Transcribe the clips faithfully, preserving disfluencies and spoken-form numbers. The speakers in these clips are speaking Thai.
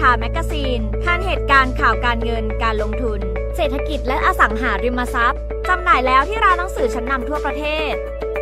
ข่าวแมกกาซีนผ่านเหตุการณ์ข่าวการเงินการลงทุนเศรษฐกิจและอสังหาริมทรัพย์จำหน่ายแล้วที่ร้านหนังสือชั้นนำทั่วประเทศ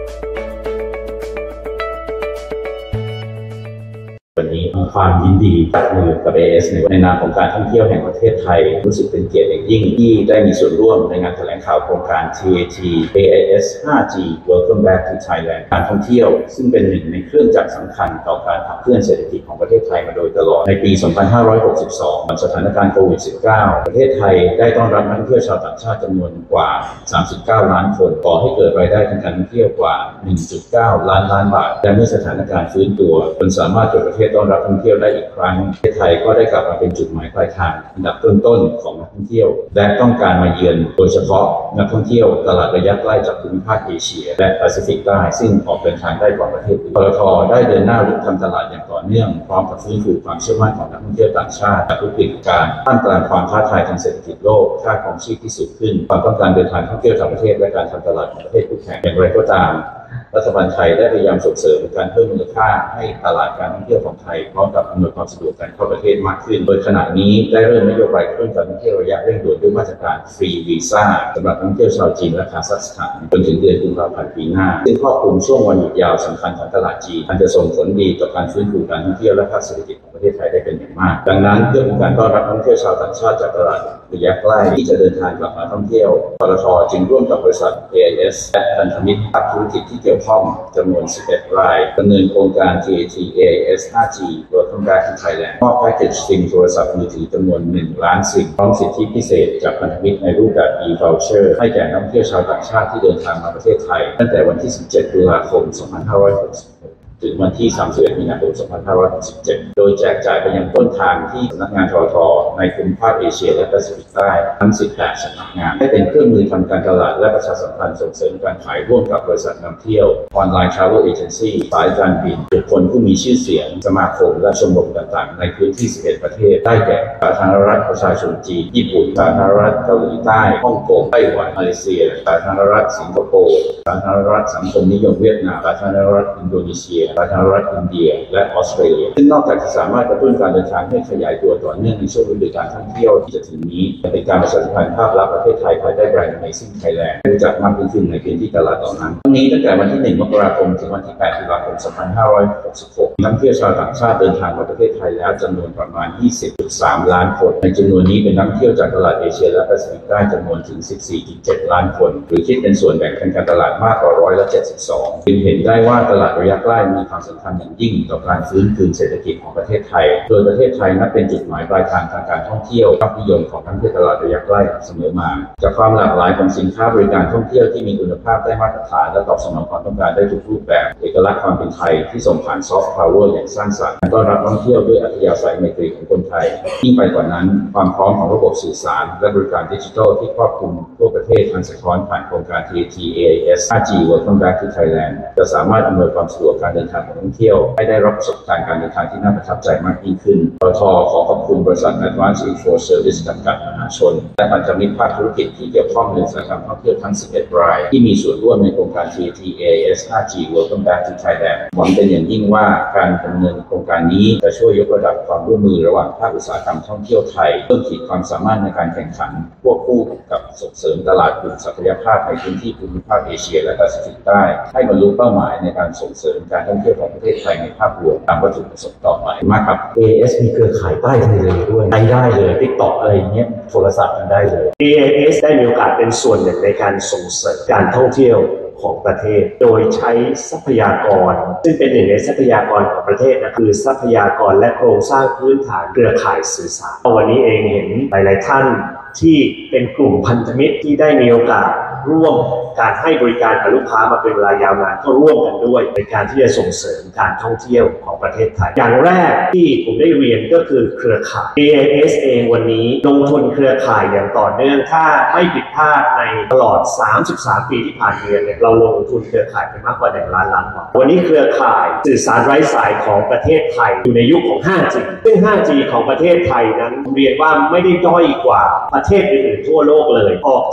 วันนี้มีความยินดีจับมือกับ เอ เอส ในนามของการท่องเที่ยวแห่งประเทศไทยรู้สึกเป็นเกียรติอย่างยิ่งที่ได้มีส่วนร่วมในงานแถลงข่าวโครงการ ที เอ ที เอ ไอ เอส ไฟว์จี Welcome Back to Thailand การท่องเที่ยวซึ่งเป็นหนึ่งในเครื่องจักรสำคัญต่อการขับเคลื่อนเศรษฐกิจของประเทศไทยมาโดยตลอดในปี สองพันห้าร้อยหกสิบสองสถานการณ์โควิด สิบเก้า ประเทศไทยได้ต้อนรับนักท่องเที่ยวชาวต่างชาติจำนวนกว่า สามสิบเก้า ล้านคนก่อให้เกิดรายได้ทางการท่องเที่ยวกว่า หนึ่งจุดเก้า ล้านล้านบาทและเมื่อสถานการณ์ฟื้นตัวจนสามารถเปิดประเทศต้อนรับนักท่องเที่ยวได้อีกครั้งประเทศไทยก็ได้กลับมาเป็นจุดหมายปลายทางอันดับต้นๆของนักท่องเที่ยวและต้องการมาเยือนโดยเฉพาะนักท่องเที่ยวตลาดระยะใกล้จากภูมิภาคเอเชียและแปซิฟิกใต้ซึ่งออกเดินทางได้กว่าประเทศอื่นปตท.ได้เดินหน้ารุกทำตลาดอย่างต่อเนื่องพร้อมกับฟื้นฟูความเชื่อมั่นของนักท่องเที่ยวต่างชาติจากวิกฤตการณ์ท่ามกลางความท้าทายทางเศรษฐกิจโลกค่าครองชีพที่สูงขึ้นความต้องการเดินทางท่องเที่ยวต่างประเทศและการทำตลาดของประเทศคู่แข่งอย่างไรก็ตามรัฐบาลไทยได้พยายามส่งเสริมการเพิ่มมูลค่าให้ตลาดการท่องเที่ยวของไทยพร้อมกับอำนวยความสะดวกการเข้าประเทศมากขึ้นโดยขณะนี้ได้เริ่มนโยบายกระตุ้นการท่องเที่ยวระยะเร่งด่วนด้วยมาตรการฟรีวีซ่าสำหรับนักท่องเที่ยวชาวจีนและคาซัคสถานจนถึงเดือนกุมภาพันธ์ปีหน้าซึ่งครอบคลุมช่วงวันหยุดยาวสำคัญของตลาดจีนอันจะส่งผลดีต่อการฟื้นฟูการท่องเที่ยวและภาคเศรษฐกิจของประเทศไทยได้เป็นอย่างมากดังนั้นเพื่อเป็นการต้อนรับนักท่องเที่ยวชาวต่างชาติจากตลาดระยะใกล้ที่จะเดินทางกลับมาท่องเที่ยวปตท.จึงร่วมกับบริษัท เอ ไอ เอส และพันธมิตรภาคธุรกิจที่เกี่ยวข้องจำนวนสิบเอ็ดรายดำเนินโครงการ ที เอ ที เอ ไอ เอส ไฟว์จี Welcome Back to Thailand มอบแพ็กเกจซิมโทรศัพท์มือถือจำนวนหนึ่งล้านซิมพร้อมสิทธิพิเศษจากพันธมิตรในรูปแบบ e-voucher ให้แก่นักท่องเที่ยวชาวต่างชาติที่เดินทางมาประเทศไทยตั้งแต่วันที่สิบเจ็ดตุลาคมสองพันห้าร้อยหกสิบหกถึงวันที่สามสิบเอ็ดมีนาคมสองพันห้าร้อยหกสิบเจ็ดโดยแจกจ่ายไปยังต้นทางที่สำนักงานทท.ในภูมิภาคเอเชียและแปซิฟิกใต้ทั้งสิบแปดสำนักงานให้เป็นเครื่องมือทำการตลาดและประชาสัมพันธ์ส่งเสริมการขายร่วมกับบริษัทนำเที่ยวออนไลน์ Travel Agency สายการบินบุคคลผู้มีชื่อเสียงสมาคมและชมรมต่างๆในพื้นที่สิบเอ็ดประเทศได้แก่สาธารณรัฐประชาชนจีนญี่ปุ่นสาธารณรัฐเกาหลีใต้ฮ่องกงไต้หวันมาเลเซียสาธารณรัฐสิงคโปร์สาธารณรัฐสังคมนิยมเวียดนามสาธารณรัฐอินโดนีเซียสาธารณรัฐอินเดียและออสเตรเลียซึ่งนอกจากจะสามารถกระตุ้นการเดินทางให้ขยายตัวต่อเนื่องในช่วงฤดูกาลท่องเที่ยวที่จะถึงนี้จะเป็นการประชาสัมพันธ์ภาพลักษณ์ประเทศไทยภายใต้แบรนด์ Amazing Thailand ให้รู้จักมากขึ้นในพื้นที่ตลาดเหล่านั้นทั้งนี้ตั้งแต่วันที่หนึ่งมกราคมถึงวันที่แปดตุลาคมสองพันห้าร้อยหกสิบหกนักท่องเที่ยวชาวต่างชาติเดินทางมาประเทศไทยแล้วจำนวนประมาณ ยี่สิบจุดสาม ล้านคนในจำนวนนี้เป็นนักท่องเที่ยวจากตลาดเอเชียและแปซิฟิกใต้จำนวนถึง สิบสี่จุดเจ็ด ล้านคนหรือคิดเป็นส่วนแบ่งทางการตลาดมากกว่าร้อยละเจ็ดสิบสองจึงเห็นได้ว่าตลาดระยะใกล้มีความสำคัญอย่างยิ่งต่อการฟื้นคืนเศรษฐกิจของประเทศไทยโดยประเทศไทยนับเป็นจุดหมายปลายทางทางการท่องเที่ยวยอดนิยมของนักท่องเที่ยวตลาดระยะใกล้เสมอมาจากความหลากหลายของสินค้าบริการท่องเที่ยวที่มีคุณภาพได้มาตรฐานและตอบสนองความต้องการได้ทุกรูปแบบเอกลักษณ์ความเป็นไทยที่ส่งผ่านซอฟต์พาวเวอร์อย่างสร้างสรรค์ต้อนรับนักท่องเที่ยวด้วยอัธยาศัยไมตรีของคนไทยยิ่งไปกว่านั้นความพร้อมของระบบสื่อสารและบริการดิจิทัลที่ครอบคลุมทั่วประเทศทันสะท้อนผ่านโครงการ ที เอ ที เอ ไอ เอส ไฟว์จี Welcome Back to Thailand จะสามารถอำนวยความสะดวกการเดินทางของนักท่องเที่ยวให้ได้รับประสบการณ์การเดินทางที่น่าประทับใจมากยิ่งขึ้นปตท.ขอขอบคุณบริษัท Advanced Info Service จำกัดมหาชนและพันธมิตรภาคธุรกิจที่เกี่ยวข้องในอุตสาหกรรมท่องเที่ยวทั้งสิบเอ็ดรายที่มีส่วนร่วมในโครงการ ที เอ ที เอ ไอ เอส ไฟว์จี Welcome Back to Thailand หวังเป็นอย่างยิ่งว่าการดำเนินโครงการนี้จะช่วยยกระดับความร่วมมือระหว่างภาคอุตสาหกรรมท่องเที่ยวไทยเพิ่มขีดความสามารถในการแข่งขันควบคู่กับส่งเสริมตลาดกลุ่มศักยภาพในพื้นที่ภูมิภาคเอเชียและแปซิฟิกใต้ให้บรรลุเป้าหมายในการส่งเสริมการท่องเที่ยวของประเทศไทยในภาพรวมตามวัตถุประสงค์ต่อไปมากครับ เอ เอส มีเครือข่ายใต้ทะเลด้วยได้ได้เลย TikTok อะไรอย่างเงี้ยโทรศัพท์กันได้เลยเอ ไอ เอส ได้มีโอกาสเป็นส่วนหนึ่งในการส่งเสริมการท่องเที่ยวของประเทศโดยใช้ทรัพยากรซึ่งเป็นหนึ่งในทรัพยากรของประเทศนะคือทรัพยากรและโครงสร้างพื้นฐานเครือข่ายสื่อสารวันนี้เองเห็นหลายๆท่านที่เป็นกลุ่มพันธมิตรที่ได้มีโอกาสร่วมการให้บริการกับลูกค้ามาเป็นเวลายาวนานก็ร่วมกันด้วยในการที่จะส่งเสริมการท่องเที่ยวของประเทศไทยอย่างแรกที่ผมได้เรียนก็คือเครือข่าย เอ ไอ เอส เองวันนี้ลงทุนเครือข่ายอย่างต่อเนื่องถ้าไม่ผิดพลาดในตลอดสามสิบสามปีที่ผ่านมาเนี่ยเราลงทุนเครือข่ายไปมากกว่าหนึ่งล้านล้านบาทวันนี้เครือข่ายสื่อสารไร้สายของประเทศไทยอยู่ในยุคของ ห้าจี ซึ่ง ห้าจี ของประเทศไทยนั้นเรียนว่าไม่ได้ด้อยกว่าประเทศอื่นๆทั่วโลกเลยออกจาก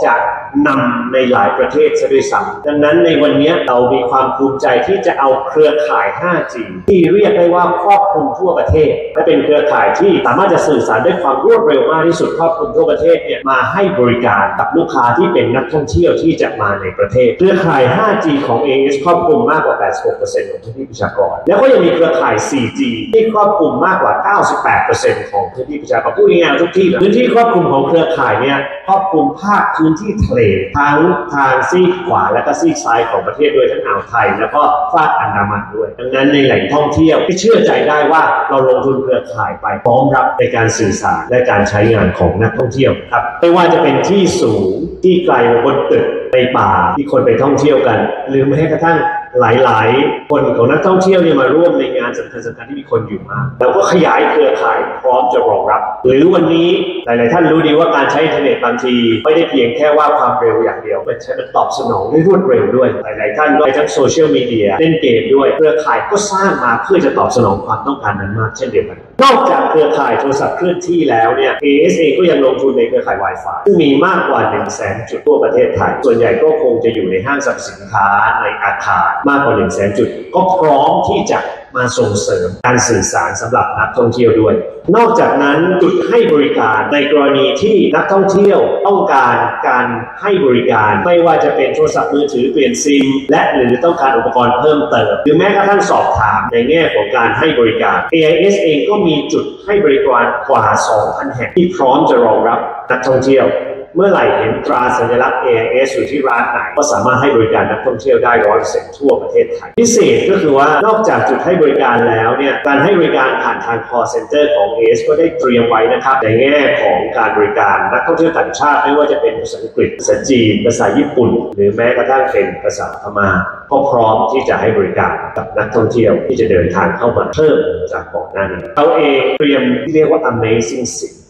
นำในหลายประเทศซะด้วยซ้ำดังนั้นในวันนี้เรามีความภูมิใจที่จะเอาเครือข่าย ห้าจี ที่เรียกได้ว่าครอบคลุมทั่วประเทศและเป็นเครือข่ายที่สามารถจะสื่อสารด้วยความรวดเร็วมากที่สุดครอบคลุมทั่วประเทศเนี่ยมาให้บริการกับลูกค้าที่เป็นนักท่องเที่ยวที่จะมาในประเทศเครือข่าย ห้าจี ของ เอ เอส ครอบคลุมมากกว่า แปดสิบหกเปอร์เซ็นต์ ของพื้นที่ประชากรแล้วก็ยังมีเครือข่าย โฟร์จี ที่ครอบคลุมมากกว่า เก้าสิบแปดเปอร์เซ็นต์ ของพื้นที่ประชากรพูดง่ายๆทุกที่พื้นที่ครอบคลุมของเครือข่ายเนี่ยครอบคลุมภาคพื้นที่ทะเลทั้งทางซีกขวาและก็ซีกซ้ายของประเทศด้วยทั้งอ่าวไทยแล้วก็ภาคอันดามันด้วยดังนั้นในแหล่งท่องเที่ยวที่เชื่อใจได้ว่าเราลงทุนเครือข่ายไปพร้อมรับในการสื่อสารและการใช้งานของนักท่องเที่ยวครับไม่ว่าจะเป็นที่สูงที่ไกลบนตึกในป่าที่คนไปท่องเที่ยวกันหรือแม้กระทั่งหลายๆคนของนักท่องเที่ยวเนี่ยมาร่วมในงานสำคัญสำคัญที่มีคนอยู่มากเราก็ขยายเครือข่ายพร้อมจะรองรับหรือวันนี้หลายๆท่านรู้ดีว่าการใช้อินเทอร์เน็ตบางทีไม่ได้เพียงแค่ว่าความเร็วอย่างเดียวมันใช้มันตอบสนองด้วยรวดเร็วด้วยหลายๆท่านก็ใช้ทั้งโซเชียลมีเดียเล่นเกมด้วยเครือข่ายก็สร้างมาเพื่อจะตอบสนองความต้องการนั้นมากเช่นเดียวกันนอกจากเครือข่ายโทรศัพท์เคลื่อนที่แล้วเนี่ย เอ เอส เองก็ยังลงทุนในเครือข่าย Wi-Fi ซึ่งมีมากกว่า หนึ่งแสน จุดทั่วประเทศไทยส่วนใหญ่ก็คงจะอยู่ในห้างสรรพสินค้าในอาคารมากกว่า หนึ่งแสน จุดก็พร้อมที่จะมาส่งเสริมการสื่อสารสำหรับนักท่องเที่ยวด้วยนอกจากนั้นจุดให้บริการในกรณีที่นักท่องเที่ยวต้องการการให้บริการไม่ว่าจะเป็นโทรศัพท์มือถือเปลี่ยนซิมและหรือต้องการอุปกรณ์เพิ่มเติมหรือแม้กระทั่งสอบถามในแง่ของการให้บริการ เอ ไอ เอส เองก็มีจุดให้บริการกว่า สองพัน แห่งที่พร้อมจะรองรับนักท่องเที่ยวเมื่อไหร่เห็นตราสัญลักษณ์ เอ ไอ เอส อยู่ที่ร้านไหนก็สามารถให้บริการนักท่องเที่ยวได้ ร้อยเปอร์เซ็นต์ ทั่วประเทศไทยพิเศษก็คือว่านอกจากจุดให้บริการแล้วเนี่ยการให้บริการผ่านทาง call center ของ เอ เอส ก็ได้เตรียมไว้นะครับในแง่ของการบริการนักท่องเที่ยวต่างชาติไม่ว่าจะเป็นภาษาอังกฤษภาษาจีนภาษาญี่ปุ่นหรือแม้กระทั่งเป็นภาษาพม่าก็พร้อมที่จะให้บริการกับนักท่องเที่ยวที่จะเดินทางเข้ามาเพิ่มจากก่อนหน้านี้เราเองเตรียมที่เรียกว่า Amazing Sim